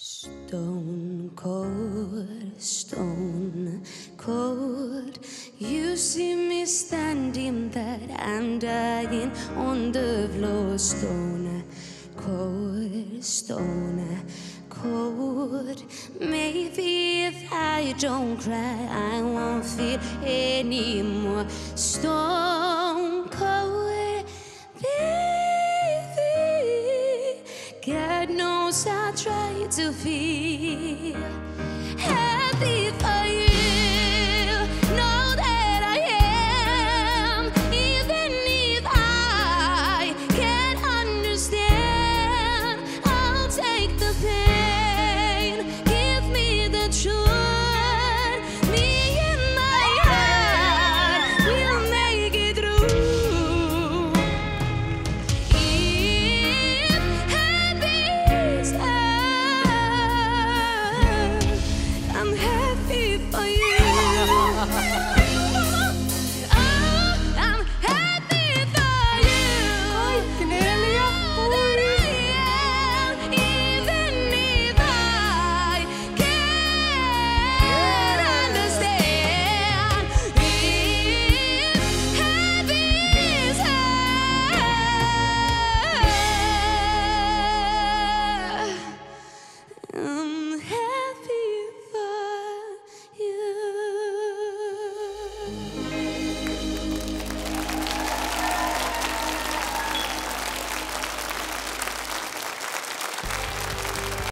Stone cold, you see me standing there, I'm dying on the floor. Stone cold, maybe if I don't cry, I won't feel anymore. Stone cold, baby, God knows I try to feel happy for you.